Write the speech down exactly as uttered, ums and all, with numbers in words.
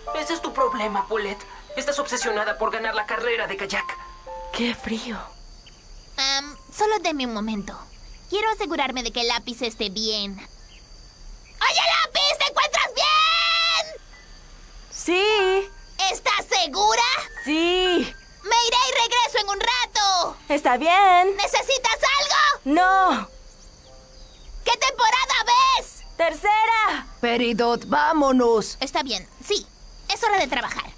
Ese es tu problema, Paulette. Estás obsesionada por ganar la carrera de kayak. ¡Qué frío! Um, solo deme un momento. Quiero asegurarme de que el lápiz esté bien. ¡Oye, lápiz! ¿Te encuentras bien? ¡Sí! ¿Estás segura? ¡Sí! Me iré y regreso en un rato. ¿Está bien? ¿Necesitas algo? ¡No! ¿Qué temporada ves? ¡Tercera! Peridot, vámonos. Está bien, sí. Es hora de trabajar.